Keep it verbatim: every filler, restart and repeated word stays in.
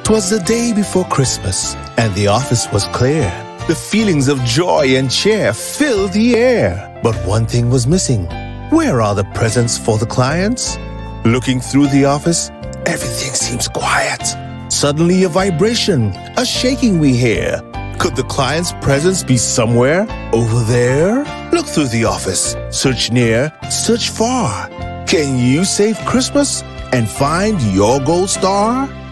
'Twas the day before Christmas, and the office was clear. The feelings of joy and cheer filled the air. But one thing was missing. Where are the presents for the clients? Looking through the office, everything seems quiet. Suddenly a vibration, a shaking we hear. Could the client's presents be somewhere over there? Look through the office, search near, search far. Can you save Christmas and find your gold star?